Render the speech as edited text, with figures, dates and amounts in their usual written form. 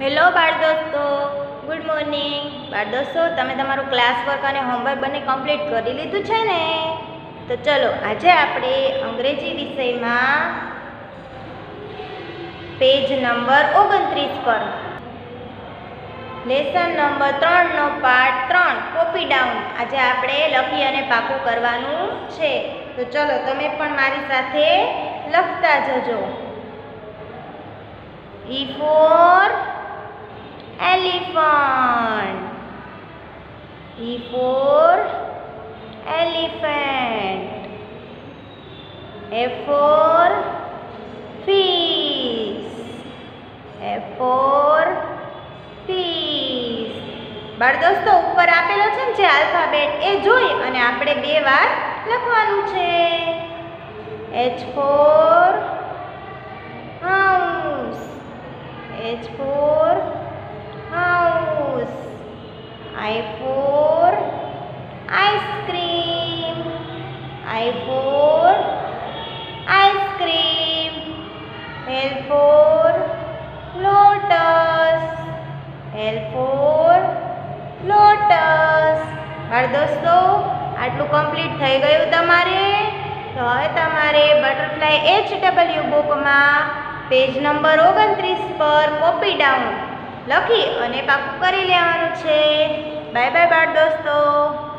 Hello બાળ દોસ્તો, good morning. બાળ દોસ્તો, તમે તમારું ક્લાસ વર્ક અને હોમવર્ક બંને કમ્પ્લીટ કરી લીધું છે ને? તો ચલો આજે આપણે અંગ્રેજી વિષયમાં પેજ નંબર 29 પર લેસન નંબર 3નો પાર્ટ 3 કોપી ડાઉન આજે આપણે લખી અને પાકું કરવાનું છે. તો ચલો તમે પણ મારી સાથે લખતા જજો. E for elephant. E for elephant. F for fish. F for fish. બાળ દોસ્તો, ઉપર આપેલો છે ને જે આલ્ફાબેટ એ જોઈ અને આપણે 2 વાર લખવાનું છે. H for house. H for house. I for ice cream. I for ice cream. L for lotus. L for lotus. બાળ દોસ્તો, આટલું કમ્પ્લીટ થઈ ગયું તમારે. તો હવે તમારે બટરફ્લાય HW બુકમાં પેજ નંબર 29 પર કોપી ડાઉન લખી અને પાકું કરી લેવાનું છે. બાય બાય બાળ દોસ્તો.